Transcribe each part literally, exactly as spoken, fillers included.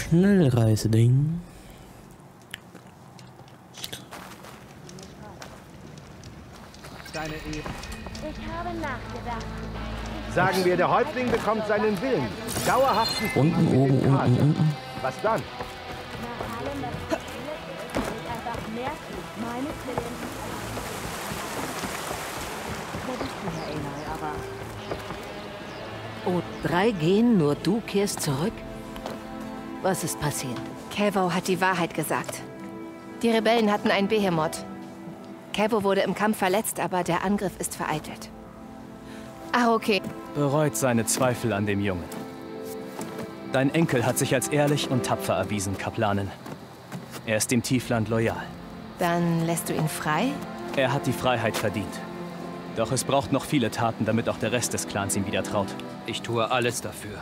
Schnellreiseding. Deine Ehe. Ich habe nachgedacht. Sagen wir, der Häuptling bekommt seinen Willen. Dauerhaften Unten, oben, unten, unten. Was dann? Nach allem, was passiert ist, will ich einfach mehr tun. Meines Willens. Da bist du, Herr Eli, aber... Oh, drei gehen, nur du kehrst zurück? Was ist passiert? Kevo hat die Wahrheit gesagt. Die Rebellen hatten einen Behemoth. Kevo wurde im Kampf verletzt, aber der Angriff ist vereitelt. Ah, okay. Bereut seine Zweifel an dem Jungen. Dein Enkel hat sich als ehrlich und tapfer erwiesen, Kaplanin. Er ist dem Tiefland loyal. Dann lässt du ihn frei? Er hat die Freiheit verdient. Doch es braucht noch viele Taten, damit auch der Rest des Clans ihm wieder traut. Ich tue alles dafür.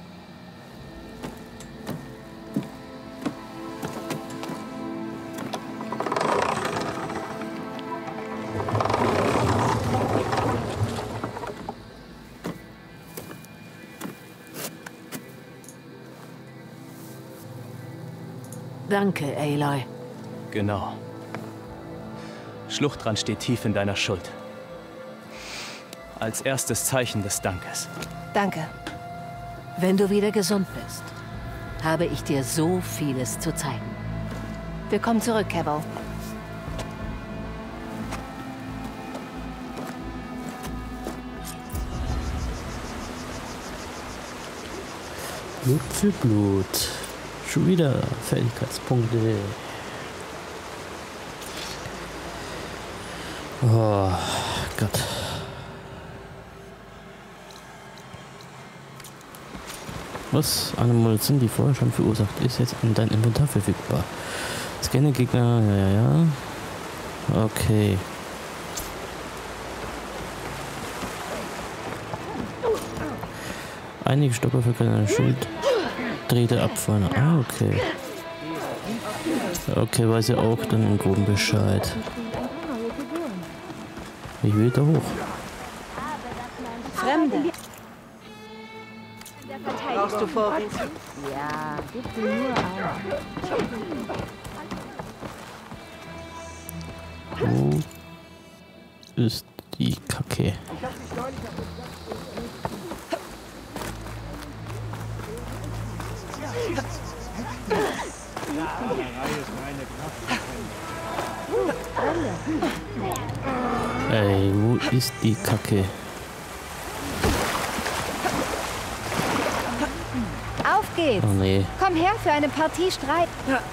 Danke, Aloy. Genau. Schluchtrand steht tief in deiner Schuld. Als erstes Zeichen des Dankes. Danke. Wenn du wieder gesund bist, habe ich dir so vieles zu zeigen. Willkommen zurück, Kevo. Blut für Blut. Schon wieder Fähigkeitspunkte. Oh Gott. Was? Eine Munition, die vorher schon verursacht ist, jetzt in dein Inventar verfügbar. Scanne Gegner, ja, ja, ja. Okay. Einige Stopper für keinen Schild. Drehte abfallen. Ah, okay. Okay, weiß ja auch dann im Groben Bescheid. Ich will da hoch. Fremde. Brauchst du Vorräte? Ja, gib dir nur ein. Wo ist die Kacke? Ey, wo ist die Kacke? Auf geht's! Oh nee. Komm her für eine Partie Streit.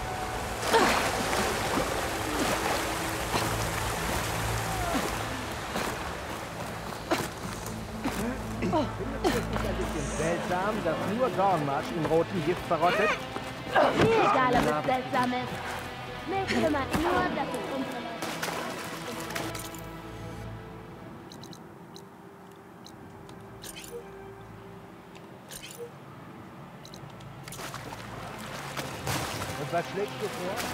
Seltsam, dass nur Dornmarsch in rotem Gift verrottet. Mir egal, ob es seltsam ist. Mich kümmert nur, dass es unsere Leute... Und was schlägst du vor?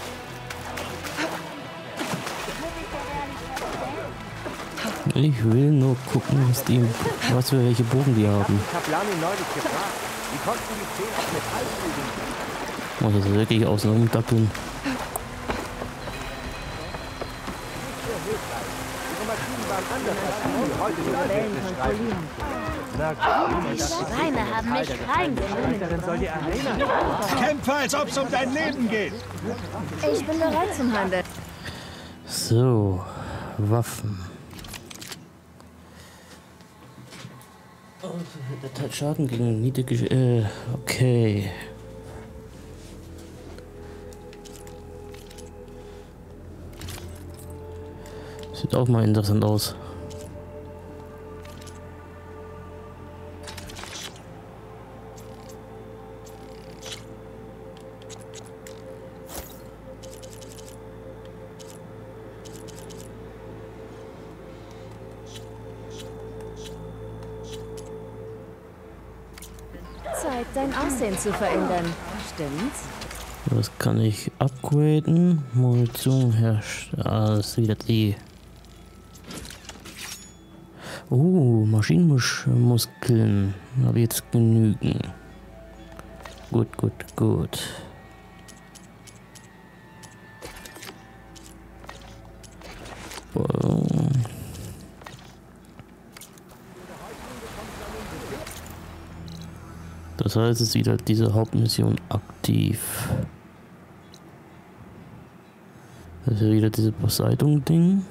Ich will nur gucken, was die, was für welche Bogen die haben. Kaplanin neulich gefragt. Wie konnten die zehn auf Metall fliegen? Muss das wirklich außen rumdappeln. Ihre Maschinen waren anders als die heute die Wellen kontrollieren. Die Schweine haben mich reingenommen. Kämpfe, als ob es um dein Leben geht. Ich bin bereit zum Handeln. So, Waffen. Oh, der hat Schaden gegen niedrige... Äh, okay. Sieht auch mal interessant aus. Zeit, dein Aussehen zu verändern. Stimmt's? Das kann ich upgraden. Munition herrscht. Ah, das ist wieder die. Oh, Maschinenmuskeln. Habe jetzt genügen. gut, gut, gut. Das heißt, es ist wieder diese Hauptmission aktiv. Das ist ja wieder diese Poseidon-Ding.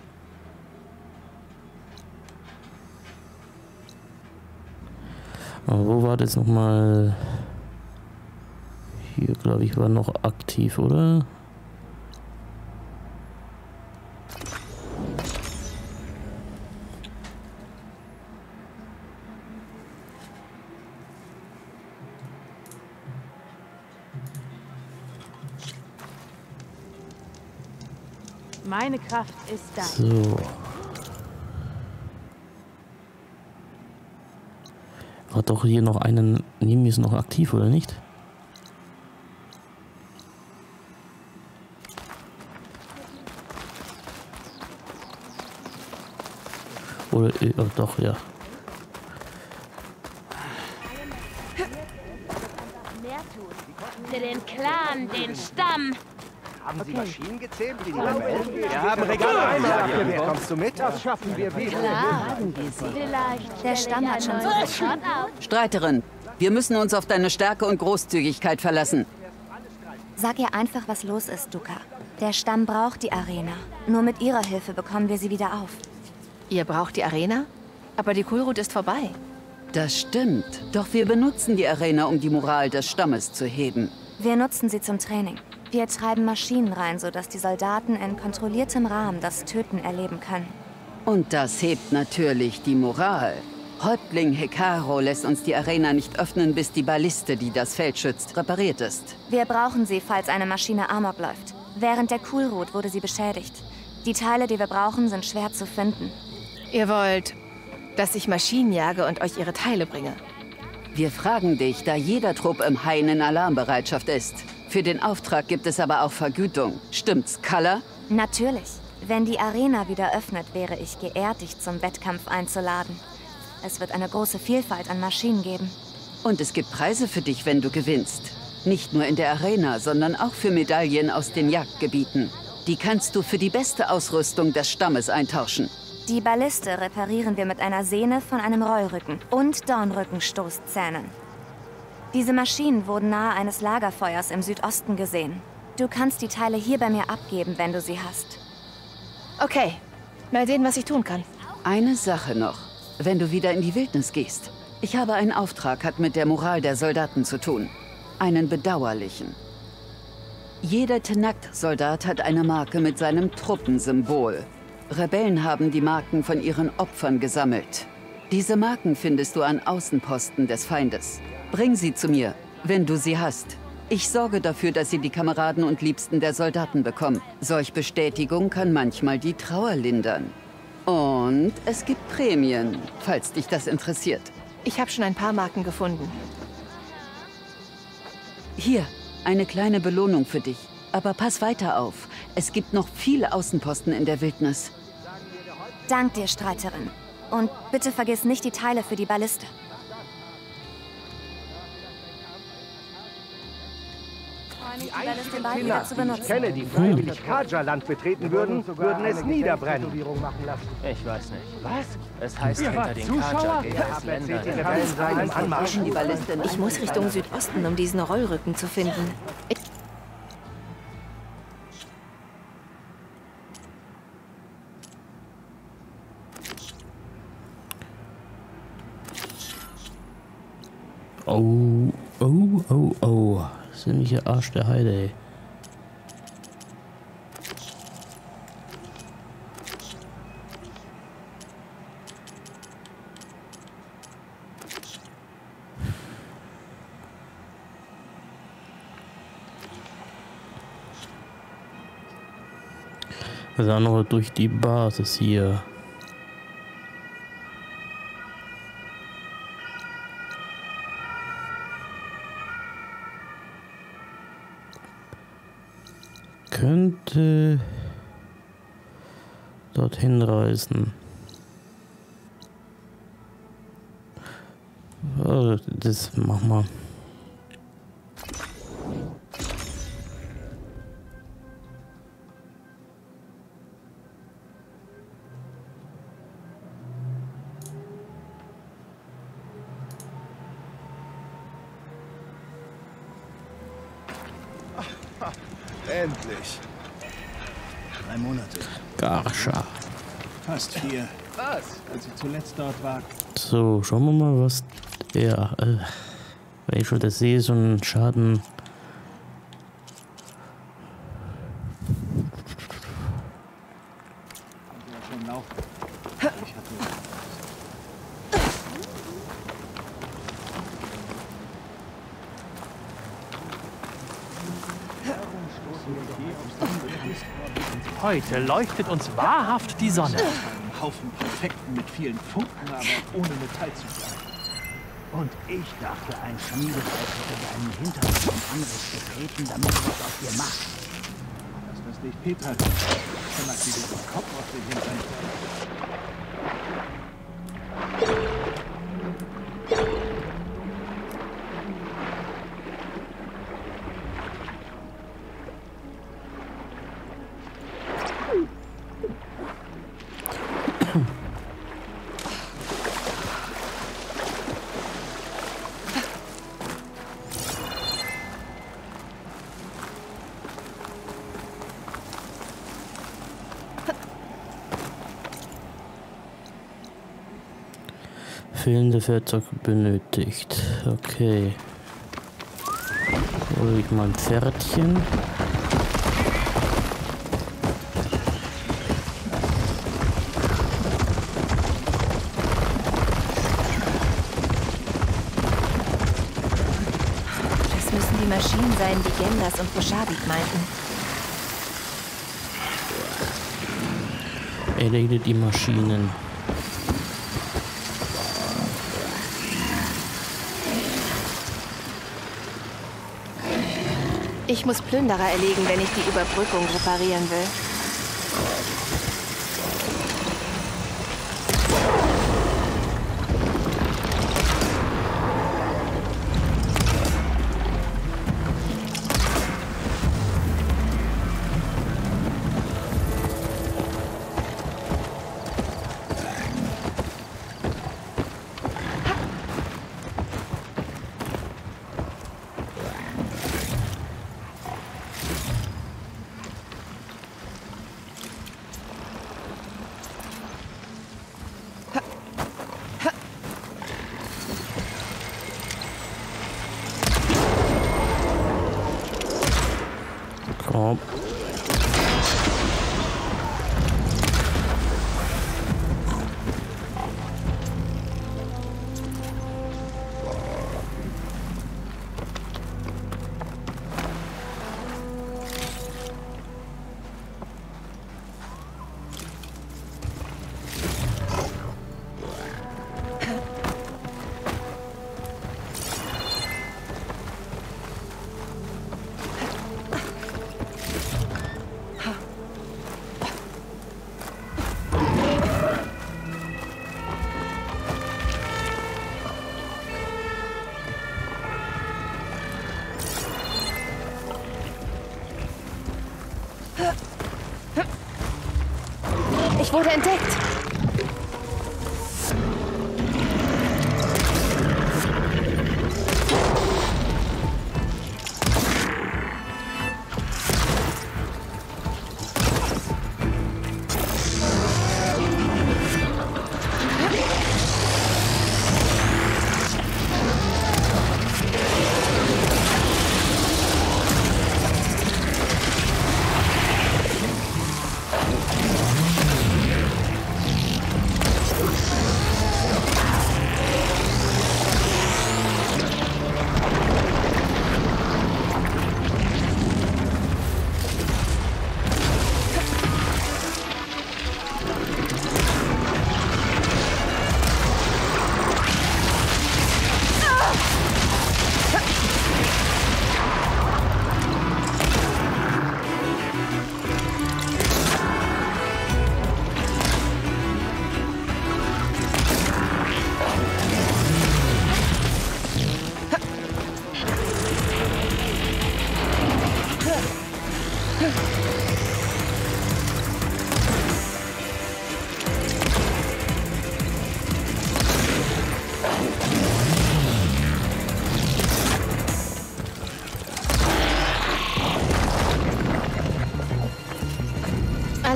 Aber wo war das nochmal? Hier, glaube ich, war noch aktiv, oder? Meine Kraft ist da. So. Hat doch hier noch einen. Nemi ist noch aktiv, oder nicht? Oder. Äh, oh, doch, ja. Mehr tun. Für den Clan, den Stamm. Haben Sie Maschinen gezähmt, die die Rebellen? Wir haben Regale einmal abgewehrt. Kommst du mit? Das schaffen wir wieder. Klar. Vielleicht Der Stamm hat schon so so viel. auf. Streiterin, wir müssen uns auf deine Stärke und Großzügigkeit verlassen. Sag ihr einfach, was los ist, Duka. Der Stamm braucht die Arena. Nur mit ihrer Hilfe bekommen wir sie wieder auf. Ihr braucht die Arena? Aber die Kulrut ist vorbei. Das stimmt. Doch wir benutzen die Arena, um die Moral des Stammes zu heben. Wir nutzen sie zum Training. Wir treiben Maschinen rein, sodass die Soldaten in kontrolliertem Rahmen das Töten erleben können. Und das hebt natürlich die Moral. Häuptling Hekaro lässt uns die Arena nicht öffnen, bis die Balliste, die das Feld schützt, repariert ist. Wir brauchen sie, falls eine Maschine Amok läuft. Während der Kulrut wurde sie beschädigt. Die Teile, die wir brauchen, sind schwer zu finden. Ihr wollt, dass ich Maschinen jage und euch ihre Teile bringe. Wir fragen dich, da jeder Trupp im Hain in Alarmbereitschaft ist. Für den Auftrag gibt es aber auch Vergütung. Stimmt's, Kalla? Natürlich. Wenn die Arena wieder öffnet, wäre ich geehrt, dich zum Wettkampf einzuladen. Es wird eine große Vielfalt an Maschinen geben. Und es gibt Preise für dich, wenn du gewinnst. Nicht nur in der Arena, sondern auch für Medaillen aus den Jagdgebieten. Die kannst du für die beste Ausrüstung des Stammes eintauschen. Die Balliste reparieren wir mit einer Sehne von einem Rollrücken und Dornrückenstoßzähnen. Diese Maschinen wurden nahe eines Lagerfeuers im Südosten gesehen. Du kannst die Teile hier bei mir abgeben, wenn du sie hast. Okay, mal sehen, was ich tun kann. Eine Sache noch, wenn du wieder in die Wildnis gehst. Ich habe einen Auftrag, hat mit der Moral der Soldaten zu tun. Einen bedauerlichen. Jeder Tenakt-Soldat hat eine Marke mit seinem Truppensymbol. Rebellen haben die Marken von ihren Opfern gesammelt. Diese Marken findest du an Außenposten des Feindes. Bring sie zu mir, wenn du sie hast. Ich sorge dafür, dass sie die Kameraden und Liebsten der Soldaten bekommen. Solch Bestätigung kann manchmal die Trauer lindern. Und es gibt Prämien, falls dich das interessiert. Ich habe schon ein paar Marken gefunden. Hier, eine kleine Belohnung für dich. Aber pass weiter auf. Es gibt noch viele Außenposten in der Wildnis. Dank dir, Streiterin. Und bitte vergiss nicht die Teile für die Balliste. Die einzigen Kinder, die ich kenne, die freiwillig Kaja-Land betreten würden, würden es niederbrennen. Ich weiß nicht. Was? Es heißt hinter den Kaja-Ländern. Ich muss Richtung Südosten, um diesen Rollrücken zu finden. Ich Oh, oh, oh, oh. Ziemlicher Arsch der Heide, ey. Also auch noch durch die Basis hier. Könnte dorthin reisen. Oh, das machen wir. Endlich. Drei Monate. Garscha. Fast vier. Was? Als ich zuletzt dort war. So, schauen wir mal, was der... Äh, wenn ich schon das sehe, so ein Schaden... Heute leuchtet uns wahrhaft die Sonne. Ein Haufen Perfekten mit vielen Funken, aber ohne Metallzugleich. Und ich dachte, ein Schmiedereis hätte deinen Hintern zum Angriff getreten, damit er was aus dir macht. Dass das nicht Petra tut, dann sie dir den Kopf auf den Hintern. Fehlende Werkzeug benötigt. Okay. Hol ich mal ein Pferdchen. Das müssen die Maschinen sein, die Gendas und Boshabik meinten. Erledige die Maschinen. Ich muss Plünderer erlegen, wenn ich die Überbrückung reparieren will. Komm. Ich wurde entdeckt.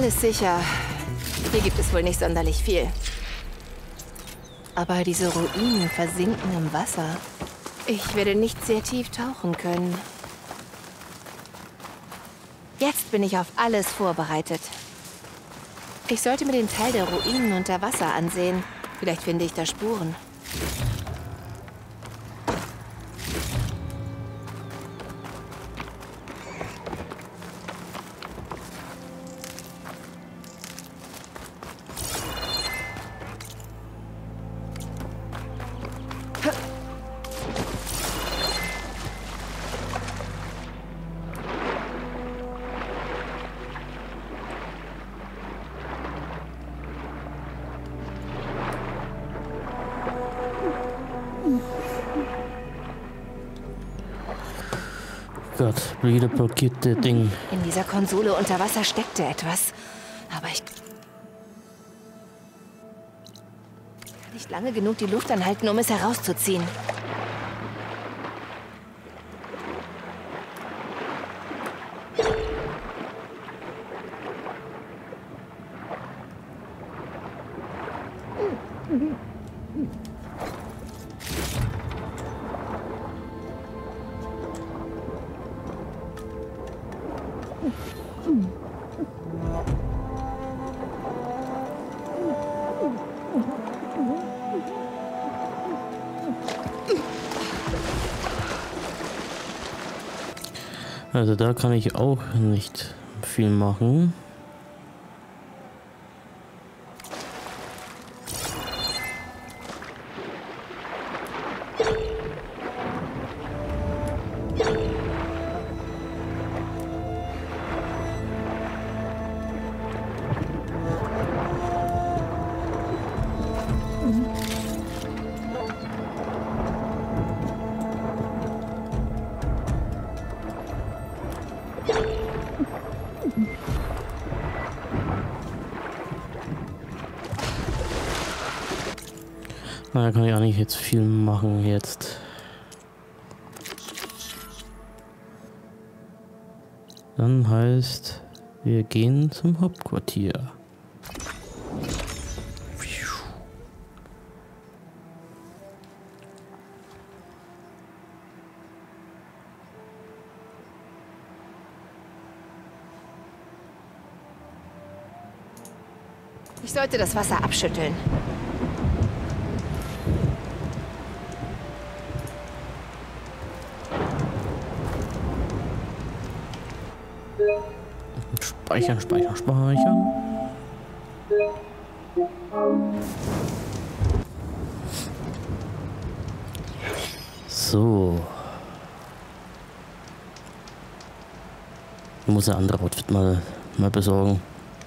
ist sicher, hier gibt es wohl nicht sonderlich viel. Aber diese Ruinen versinken im Wasser. Ich werde nicht sehr tief tauchen können. Jetzt bin ich auf alles vorbereitet. Ich sollte mir den Teil der Ruinen unter Wasser ansehen. Vielleicht finde ich da Spuren. Gott, wieder blockierte Ding. In dieser Konsole unter Wasser steckte etwas. Aber ich kann nicht lange genug die Luft anhalten, um es herauszuziehen. Also da kann ich auch nicht viel machen. Na, da kann ich auch nicht jetzt viel machen jetzt. Dann heißt, wir gehen zum Hauptquartier. Ich sollte das Wasser abschütteln. Speichern, speichern, speichern. So. Ich muss ein anderes Outfit mal, mal besorgen.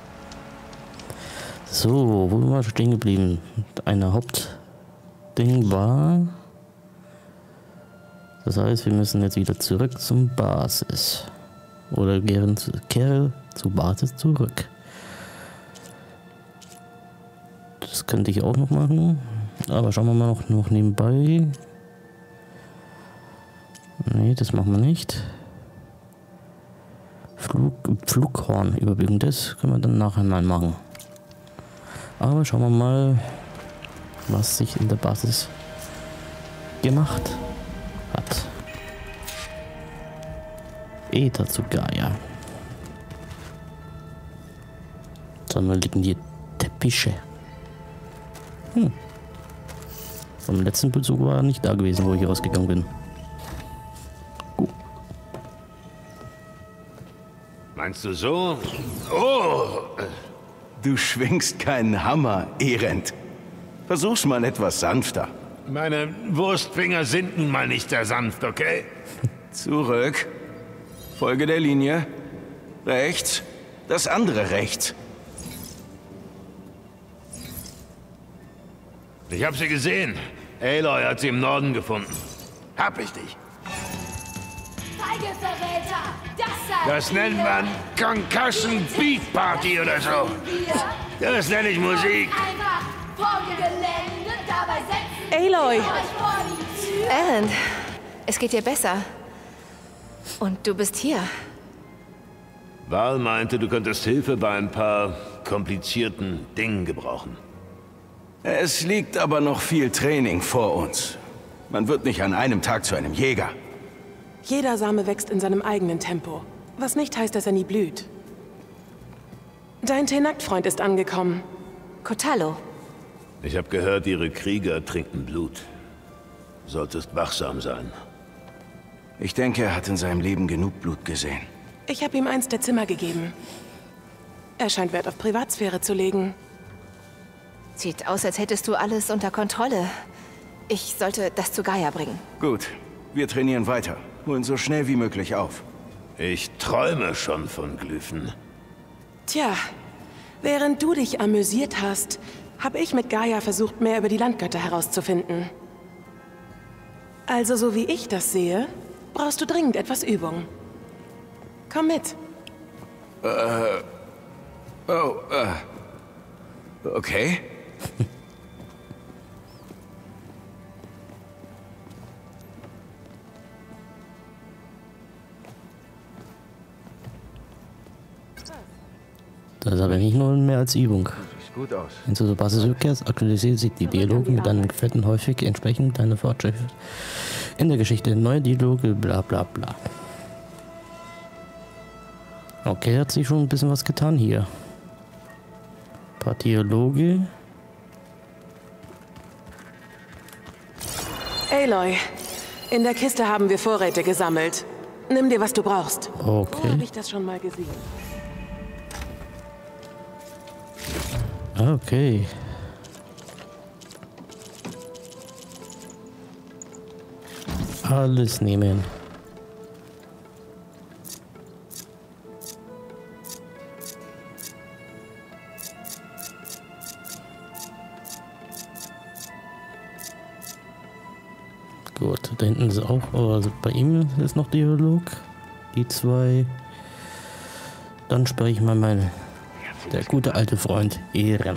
So, wo war ich stehen geblieben? Eine Hauptding war. Das heißt, wir müssen jetzt wieder zurück zum Basis. Oder kehren zu, kehre zur Basis zurück. Das könnte ich auch noch machen. Aber schauen wir mal noch, noch nebenbei. Nee, das machen wir nicht. Flug, Flughorn überblicken, das können wir dann nachher mal machen. Aber schauen wir mal, was sich in der Basis gemacht hat. Ether zu Gaia. Sondern liegen die Teppiche. Hm. Vom letzten Besuch war er nicht da gewesen, wo ich rausgegangen bin. Gut. Meinst du so? Oh! Du schwingst keinen Hammer, Elend. Versuch's mal etwas sanfter. Meine Wurstfinger sind nun mal nicht sehr sanft, okay? Zurück. Folge der Linie. Rechts. Das andere rechts. Ich hab sie gesehen. Aloy hat sie im Norden gefunden. Hab ich dich. Feige Verräter! Das, das nennt man Concussion Beat Party oder so. Das nenne ich Musik. Einfach vom Gelände, dabei setzen Aloy! wir euch vor die Tür. Erend, es geht dir besser. Und du bist hier. Val meinte, du könntest Hilfe bei ein paar komplizierten Dingen gebrauchen. Es liegt aber noch viel Training vor uns. Man wird nicht an einem Tag zu einem Jäger. Jeder Same wächst in seinem eigenen Tempo. Was nicht heißt, dass er nie blüht. Dein Tenakt-Freund ist angekommen. Kotallo. Ich habe gehört, ihre Krieger trinken Blut. Solltest wachsam sein. Ich denke, er hat in seinem Leben genug Blut gesehen. Ich habe ihm eins der Zimmer gegeben. Er scheint Wert auf Privatsphäre zu legen. Sieht aus, als hättest du alles unter Kontrolle. Ich sollte das zu Gaia bringen. Gut, wir trainieren weiter. Holen so schnell wie möglich auf. Ich träume schon von Glyphen. Tja, während du dich amüsiert hast, habe ich mit Gaia versucht, mehr über die Landgötter herauszufinden. Also, so wie ich das sehe, brauchst du dringend etwas Übung. Komm mit. Äh... Oh, äh... Okay. Das ist aber nicht nur mehr als Übung. Sieht gut aus. Wenn du so Basis rückkehrst, aktualisiert sich die Dialoge mit deinen Gefährten häufig entsprechend deiner Fortschritte in der Geschichte. Neue Dialoge, bla bla bla. Okay, hat sich schon ein bisschen was getan hier. Ein paar Dialoge. Aloy, in der Kiste haben wir Vorräte gesammelt. Nimm dir, was du brauchst. Okay. Wo habe ich das schon mal gesehen? Okay. Alles nehmen. Gut, da hinten ist auch, also bei ihm ist noch Dialog. Die zwei. Dann spreche ich mal meinen, der gute alte Freund Erend.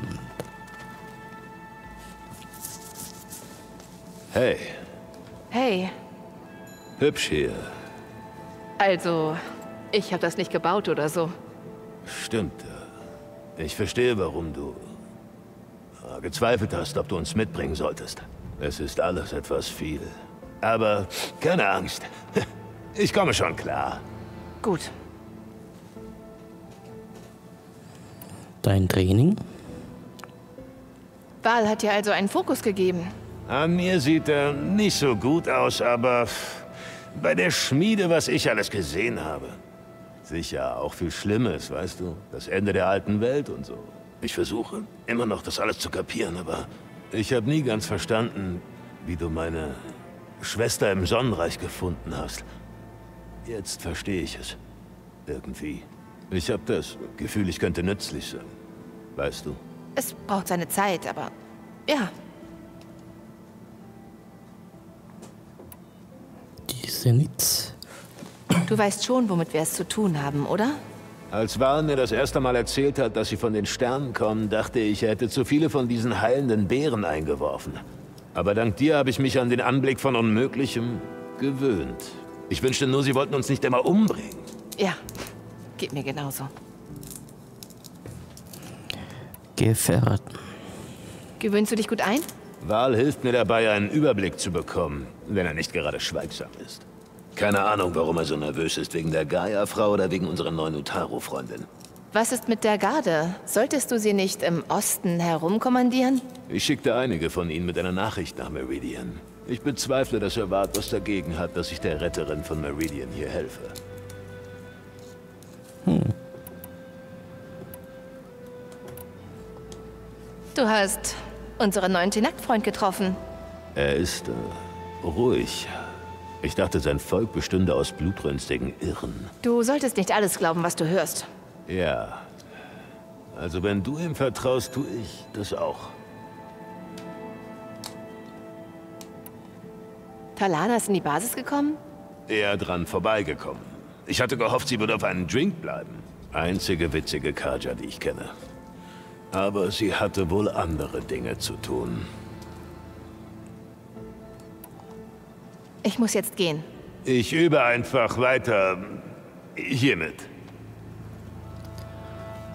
Hey. Hey. Hübsch hier. Also, ich habe das nicht gebaut oder so. Stimmt. Ich verstehe, warum du gezweifelt hast, ob du uns mitbringen solltest. Es ist alles etwas viel. Aber keine Angst. Ich komme schon klar. Gut. Dein Training? Val hat dir also einen Fokus gegeben. An mir sieht er nicht so gut aus, aber bei der Schmiede, was ich alles gesehen habe. Sicher, auch viel Schlimmes, weißt du? Das Ende der alten Welt und so. Ich versuche immer noch, das alles zu kapieren, aber ich habe nie ganz verstanden, wie du meine Schwester im Sonnenreich gefunden hast. Jetzt verstehe ich es. Irgendwie. Ich habe das Gefühl, ich könnte nützlich sein. Weißt du? Es braucht seine Zeit, aber ja. Die Zenith. Du weißt schon, womit wir es zu tun haben, oder? Als Val mir das erste Mal erzählt hat, dass sie von den Sternen kommen, dachte ich, er hätte zu viele von diesen heilenden Beeren eingeworfen. Aber dank dir habe ich mich an den Anblick von Unmöglichem gewöhnt. Ich wünschte nur, sie wollten uns nicht immer umbringen. Ja, geht mir genauso. Gefährten. Gewöhnst du dich gut ein? Val hilft mir dabei, einen Überblick zu bekommen, wenn er nicht gerade schweigsam ist. Keine Ahnung, warum er so nervös ist, wegen der Gaia-Frau oder wegen unserer neuen Utaro-Freundin. Was ist mit der Garde? Solltest du sie nicht im Osten herumkommandieren? Ich schickte einige von ihnen mit einer Nachricht nach Meridian. Ich bezweifle, dass er Ward was dagegen hat, dass ich der Retterin von Meridian hier helfe. Hm. Du hast unseren neuen Tenakt-Freund getroffen. Er ist äh, ruhig. Ich dachte, sein Volk bestünde aus blutrünstigen Irren. Du solltest nicht alles glauben, was du hörst. Ja. Also wenn du ihm vertraust, tue ich das auch. Talana ist in die Basis gekommen? Eher dran vorbeigekommen. Ich hatte gehofft, sie würde auf einen Drink bleiben. Einzige witzige Carja, die ich kenne. Aber sie hatte wohl andere Dinge zu tun. Ich muss jetzt gehen. Ich übe einfach weiter hiermit.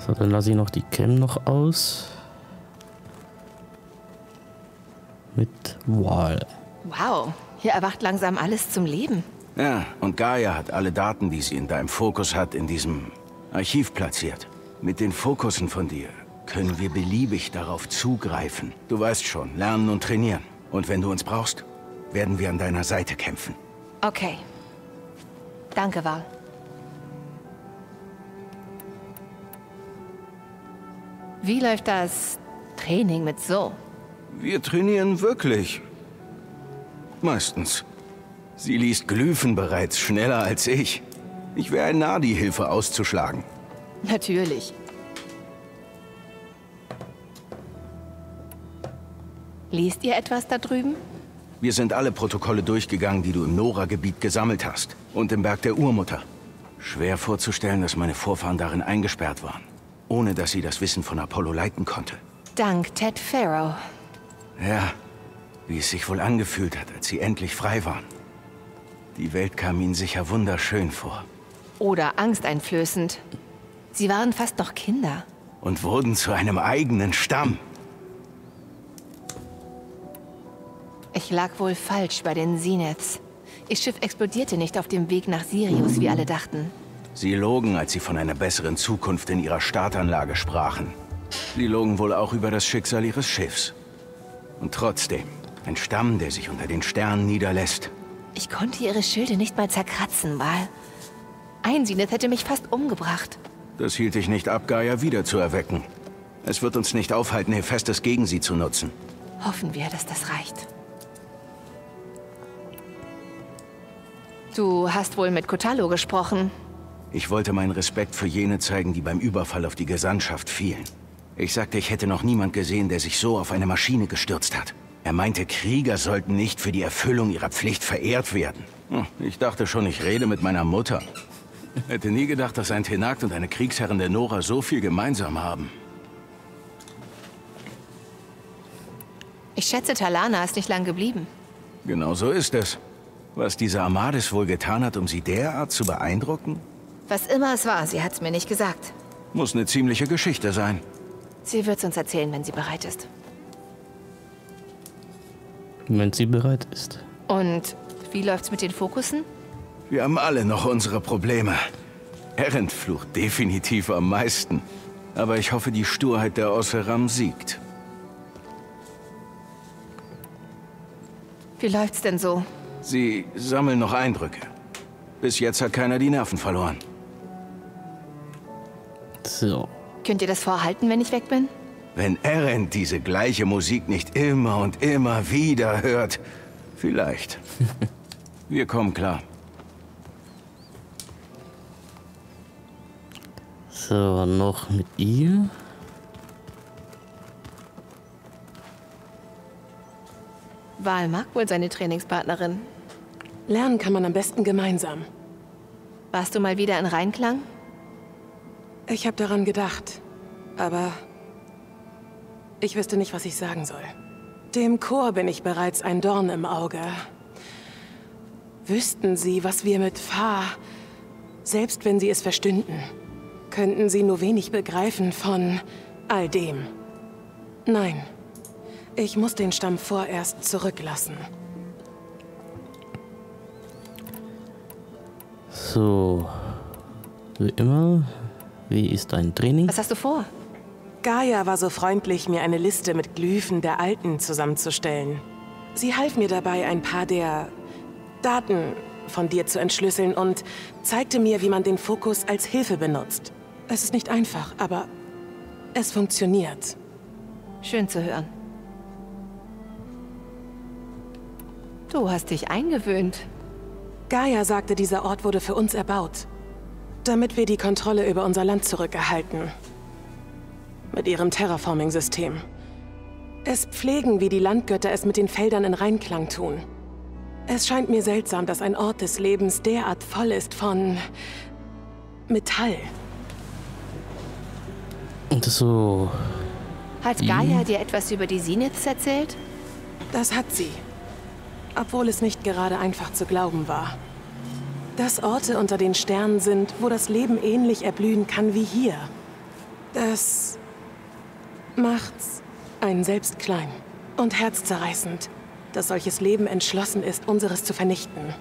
So, dann lasse ich noch die Cam noch aus. Mit Wal. Wow, hier erwacht langsam alles zum Leben. Ja, und Gaia hat alle Daten, die sie in deinem Fokus hat, in diesem Archiv platziert. Mit den Fokussen von dir können wir beliebig darauf zugreifen. Du weißt schon, lernen und trainieren. Und wenn du uns brauchst, werden wir an deiner Seite kämpfen. Okay. Danke, Val. Wie läuft das Training mit So? Wir trainieren wirklich. Meistens. Sie liest Glyphen bereits schneller als ich. Ich wäre ein Narr, die Hilfe auszuschlagen. Natürlich. Liest ihr etwas da drüben? Wir sind alle Protokolle durchgegangen, die du im Nora-Gebiet gesammelt hast. Und im Berg der Urmutter. Schwer vorzustellen, dass meine Vorfahren darin eingesperrt waren. Ohne dass sie das Wissen von Apollo leiten konnte. Dank Ted Faro. Ja, wie es sich wohl angefühlt hat, als sie endlich frei waren. Die Welt kam ihnen sicher wunderschön vor. Oder angsteinflößend. Sie waren fast noch Kinder. Und wurden zu einem eigenen Stamm. Ich lag wohl falsch bei den Zeniths. Ihr Schiff explodierte nicht auf dem Weg nach Sirius, wie alle dachten. Sie logen, als sie von einer besseren Zukunft in ihrer Startanlage sprachen. Sie logen wohl auch über das Schicksal ihres Schiffs. Und trotzdem, ein Stamm, der sich unter den Sternen niederlässt. Ich konnte ihre Schilde nicht mal zerkratzen, Val. Ein Zenith hätte mich fast umgebracht. Das hielt dich nicht ab, Gaia wieder zu erwecken. Es wird uns nicht aufhalten, Hephaestus gegen sie zu nutzen. Hoffen wir, dass das reicht. Du hast wohl mit Kotallo gesprochen. Ich wollte meinen Respekt für jene zeigen, die beim Überfall auf die Gesandtschaft fielen. Ich sagte, ich hätte noch niemand gesehen, der sich so auf eine Maschine gestürzt hat. Er meinte, Krieger sollten nicht für die Erfüllung ihrer Pflicht verehrt werden. Hm, ich dachte schon, ich rede mit meiner Mutter. Hätte nie gedacht, dass ein Tenakt und eine Kriegsherrin der Nora so viel gemeinsam haben. Ich schätze, Talana ist nicht lang geblieben. Genau so ist es. Was diese Amadis wohl getan hat, um sie derart zu beeindrucken? Was immer es war, sie hat's mir nicht gesagt. Muss eine ziemliche Geschichte sein. Sie wird's uns erzählen, wenn sie bereit ist. Wenn sie bereit ist. Und wie läuft's mit den Fokussen? Wir haben alle noch unsere Probleme. Erend flucht definitiv am meisten. Aber ich hoffe, die Sturheit der Osseram siegt. Wie läuft's denn so? Sie sammeln noch Eindrücke. Bis jetzt hat keiner die Nerven verloren. So. Könnt ihr das vorhalten, wenn ich weg bin? Wenn Erend diese gleiche Musik nicht immer und immer wieder hört, vielleicht. Wir kommen klar. So, noch mit ihr. Val mag wohl seine Trainingspartnerin. Lernen kann man am besten gemeinsam. Warst du mal wieder in Reinklang? Ich habe daran gedacht, aber ich wüsste nicht, was ich sagen soll. Dem Chor bin ich bereits ein Dorn im Auge. Wüssten sie, was wir mit Fa, selbst wenn sie es verstünden, könnten sie nur wenig begreifen von all dem. Nein, ich muss den Stamm vorerst zurücklassen. So, wie immer, wie ist dein Training? Was hast du vor? Gaia war so freundlich, mir eine Liste mit Glyphen der Alten zusammenzustellen. Sie half mir dabei, ein paar der Daten von dir zu entschlüsseln und zeigte mir, wie man den Fokus als Hilfe benutzt. Es ist nicht einfach, aber es funktioniert. Schön zu hören. Du hast dich eingewöhnt. Gaia sagte, dieser Ort wurde für uns erbaut, damit wir die Kontrolle über unser Land zurückerhalten. Mit ihrem Terraforming-System. Es pflegen, wie die Landgötter es mit den Feldern in Reinklang tun. Es scheint mir seltsam, dass ein Ort des Lebens derart voll ist von Metall. Und so. Hat Gaia dir etwas über die Zeniths erzählt? Das hat sie. Obwohl es nicht gerade einfach zu glauben war. Dass Orte unter den Sternen sind, wo das Leben ähnlich erblühen kann wie hier. Das macht's einen selbst klein und herzzerreißend, dass solches Leben entschlossen ist, unseres zu vernichten.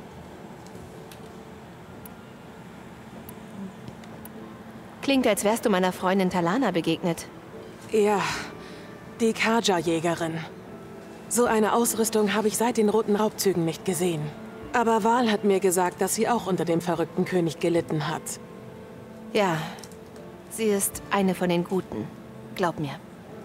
Klingt, als wärst du meiner Freundin Talana begegnet. Ja, die Carja-Jägerin. So eine Ausrüstung habe ich seit den Roten Raubzügen nicht gesehen. Aber Val hat mir gesagt, dass sie auch unter dem verrückten König gelitten hat. Ja, sie ist eine von den Guten. Glaub mir.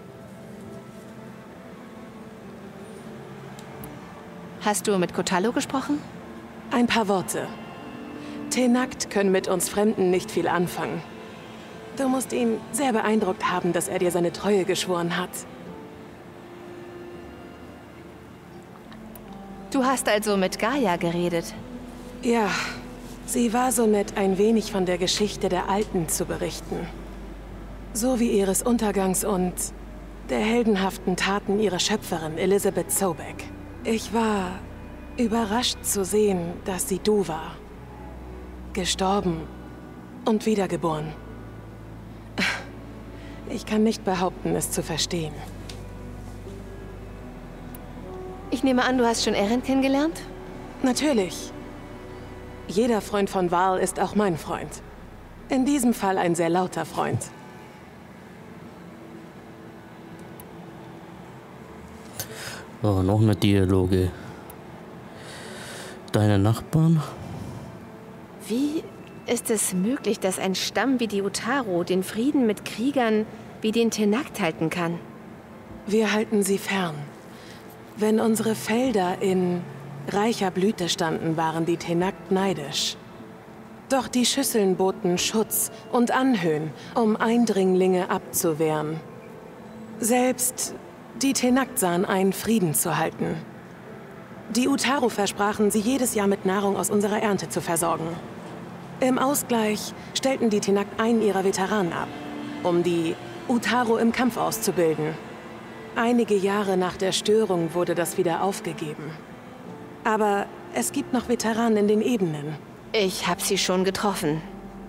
Hast du mit Kotallo gesprochen? Ein paar Worte. Tenakt können mit uns Fremden nicht viel anfangen. Du musst ihn sehr beeindruckt haben, dass er dir seine Treue geschworen hat. Du hast also mit Gaia geredet? Ja, sie war so nett, ein wenig von der Geschichte der Alten zu berichten. So wie ihres Untergangs und der heldenhaften Taten ihrer Schöpferin, Elizabeth Sobek. Ich war überrascht zu sehen, dass sie du war. Gestorben und wiedergeboren. Ich kann nicht behaupten, es zu verstehen. Ich nehme an, du hast schon Eren kennengelernt? Natürlich. Jeder Freund von Val ist auch mein Freund. In diesem Fall ein sehr lauter Freund. Oh, noch eine Dialoge. Deine Nachbarn? Wie ist es möglich, dass ein Stamm wie die Utaru den Frieden mit Kriegern wie den Tenakt halten kann? Wir halten sie fern. Wenn unsere Felder in reicher Blüte standen, waren die Tenakt neidisch. Doch die Schüsseln boten Schutz und Anhöhen, um Eindringlinge abzuwehren. Selbst die Tenakt sahen ein, Frieden zu halten. Die Utaru versprachen, sie jedes Jahr mit Nahrung aus unserer Ernte zu versorgen. Im Ausgleich stellten die Tenakt einen ihrer Veteranen ab, um die Utaru im Kampf auszubilden. Einige Jahre nach der Störung wurde das wieder aufgegeben. Aber es gibt noch Veteranen in den Ebenen. Ich habe sie schon getroffen.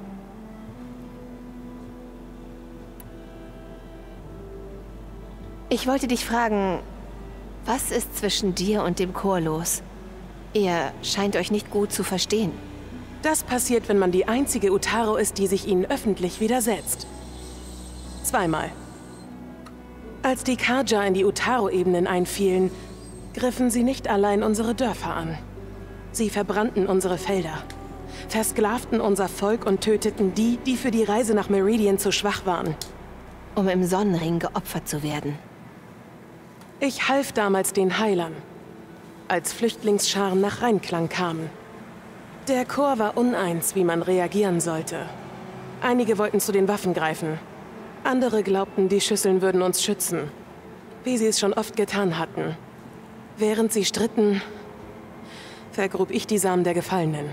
Ich wollte dich fragen, was ist zwischen dir und dem Chor los? Ihr scheint euch nicht gut zu verstehen. Das passiert, wenn man die einzige Utaru ist, die sich ihnen öffentlich widersetzt. Zweimal. Als die Carja in die Utaru-Ebenen einfielen, griffen sie nicht allein unsere Dörfer an. Sie verbrannten unsere Felder, versklavten unser Volk und töteten die, die für die Reise nach Meridian zu schwach waren. Um im Sonnenring geopfert zu werden. Ich half damals den Heilern, als Flüchtlingsscharen nach Reinklang kamen. Der Chor war uneins, wie man reagieren sollte. Einige wollten zu den Waffen greifen. Andere glaubten, die Schüsseln würden uns schützen, wie sie es schon oft getan hatten. Während sie stritten, vergrub ich die Samen der Gefallenen.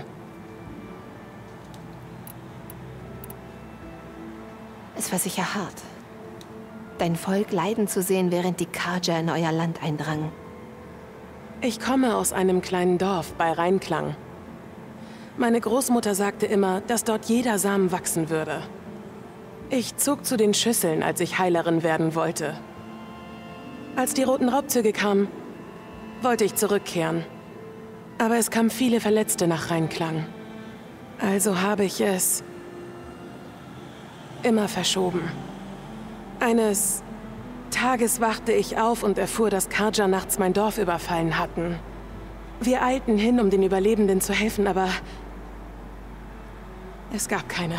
Es war sicher hart, dein Volk leiden zu sehen, während die Carja in euer Land eindrangen. Ich komme aus einem kleinen Dorf bei Reinklang. Meine Großmutter sagte immer, dass dort jeder Samen wachsen würde. Ich zog zu den Schüsseln, als ich Heilerin werden wollte. Als die Roten Raubzüge kamen, wollte ich zurückkehren. Aber es kamen viele Verletzte nach Reinklang. Also habe ich es immer verschoben. Eines Tages wachte ich auf und erfuhr, dass Carja nachts mein Dorf überfallen hatten. Wir eilten hin, um den Überlebenden zu helfen, aber es gab keine.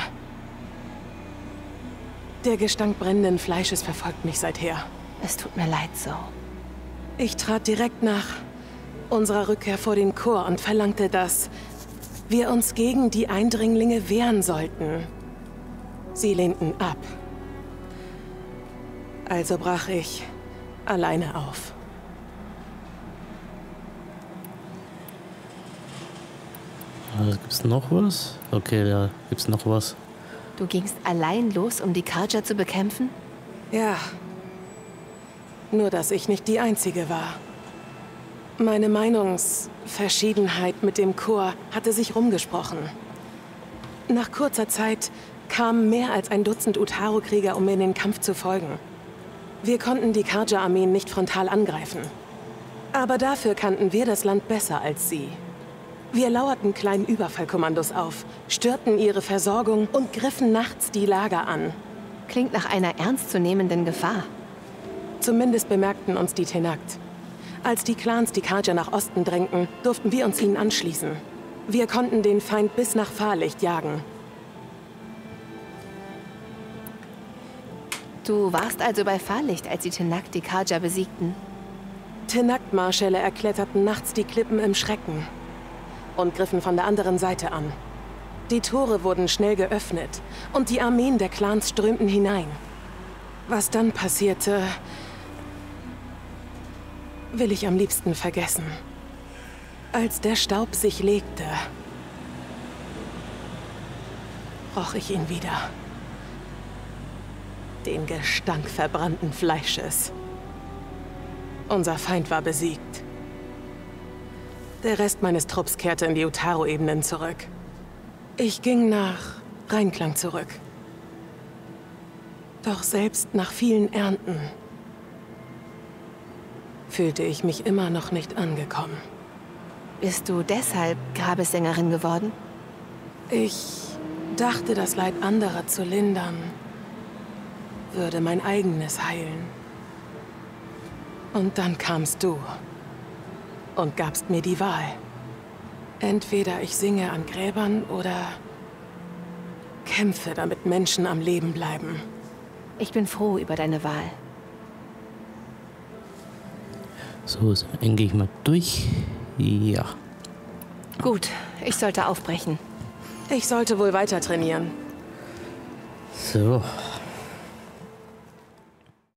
Der Gestank brennenden Fleisches verfolgt mich seither. Es tut mir leid so. Ich trat direkt nach unserer Rückkehr vor den Chor und verlangte, dass wir uns gegen die Eindringlinge wehren sollten. Sie lehnten ab. Also brach ich alleine auf. Gibt's noch was? Okay, ja, gibt's noch was. Du gingst allein los, um die Carja zu bekämpfen? Ja. Nur, dass ich nicht die Einzige war. Meine Meinungsverschiedenheit mit dem Chor hatte sich rumgesprochen. Nach kurzer Zeit kamen mehr als ein Dutzend Utaru-Krieger, um mir in den Kampf zu folgen. Wir konnten die Carja-Armeen nicht frontal angreifen. Aber dafür kannten wir das Land besser als sie. Wir lauerten kleinen Überfallkommandos auf, störten ihre Versorgung und griffen nachts die Lager an. Klingt nach einer ernstzunehmenden Gefahr. Zumindest bemerkten uns die Tenakt. Als die Clans die Carja nach Osten drängten, durften wir uns ihnen anschließen. Wir konnten den Feind bis nach Fahrlicht jagen. Du warst also bei Fahrlicht, als die Tenakt die Carja besiegten? Tenakt-Marschälle erkletterten nachts die Klippen im Schrecken und griffen von der anderen Seite an. Die Tore wurden schnell geöffnet und die Armeen der Clans strömten hinein. Was dann passierte, will ich am liebsten vergessen. Als der Staub sich legte, roch ich ihn wieder. Den Gestank verbrannten Fleisches. Unser Feind war besiegt. Der Rest meines Trupps kehrte in die Utaru-Ebenen zurück. Ich ging nach Reinklang zurück. Doch selbst nach vielen Ernten fühlte ich mich immer noch nicht angekommen. Bist du deshalb Grabessängerin geworden? Ich dachte, das Leid anderer zu lindern, würde mein eigenes heilen. Und dann kamst du und gabst mir die Wahl. Entweder ich singe an Gräbern oder kämpfe, damit Menschen am Leben bleiben. Ich bin froh über deine Wahl. So, dann gehe ich mal durch. Ja. Gut, ich sollte aufbrechen. Ich sollte wohl weiter trainieren. So.